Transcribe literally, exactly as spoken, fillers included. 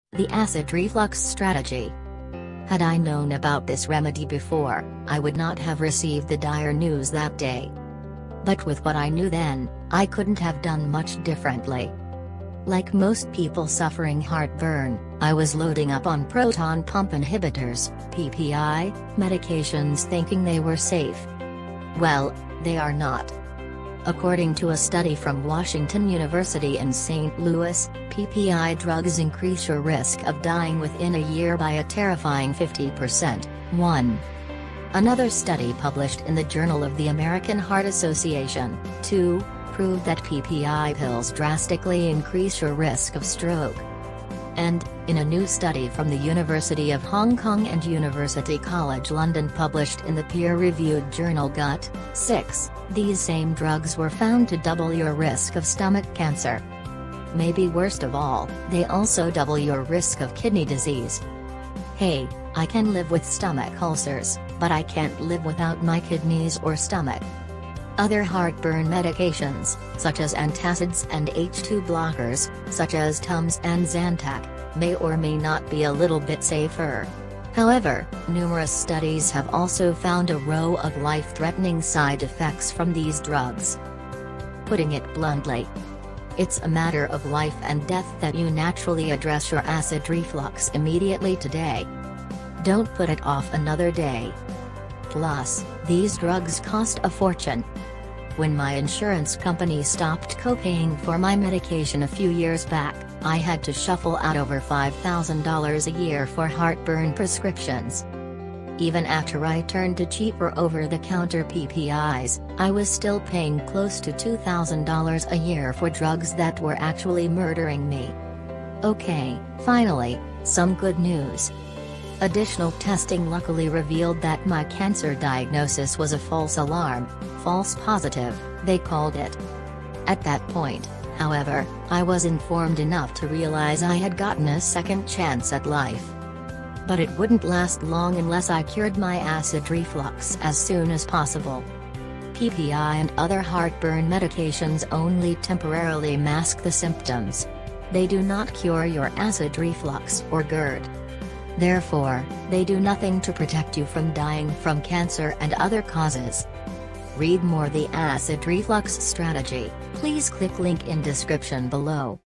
The acid reflux strategy. Had I known about this remedy before, I would not have received the dire news that day. But with what I knew then, I couldn't have done much differently. Like most people suffering heartburn, I was loading up on proton pump inhibitors, P P I, medications thinking they were safe. Well, they are not. According to a study from Washington University in Saint Louis, P P I drugs increase your risk of dying within a year by a terrifying fifty percent. one. Another study published in the Journal of the American Heart Association, two, proved that P P I pills drastically increase your risk of stroke. And, in a new study from the University of Hong Kong and University College London published in the peer-reviewed journal Gut, six, these same drugs were found to double your risk of stomach cancer. Maybe worst of all, they also double your risk of kidney disease. Hey, I can live with stomach ulcers, but I can't live without my kidneys or stomach. Other heartburn medications, such as antacids and H two blockers, such as Tums and Zantac, may or may not be a little bit safer. However, numerous studies have also found a row of life-threatening side effects from these drugs. Putting it bluntly, it's a matter of life and death that you naturally address your acid reflux immediately today. Don't put it off another day. Plus, these drugs cost a fortune. When my insurance company stopped co-paying for my medication a few years back, I had to shuffle out over five thousand dollars a year for heartburn prescriptions. Even after I turned to cheaper over-the-counter P P Is, I was still paying close to two thousand dollars a year for drugs that were actually murdering me. Okay, finally, some good news. Additional testing luckily revealed that my cancer diagnosis was a false alarm, false positive, they called it. At that point, however, I was informed enough to realize I had gotten a second chance at life. But it wouldn't last long unless I cured my acid reflux as soon as possible. P P I and other heartburn medications only temporarily mask the symptoms. They do not cure your acid reflux or GERD. Therefore, they do nothing to protect you from dying from cancer and other causes. Read more The Acid Reflux Strategy, please click link in description below.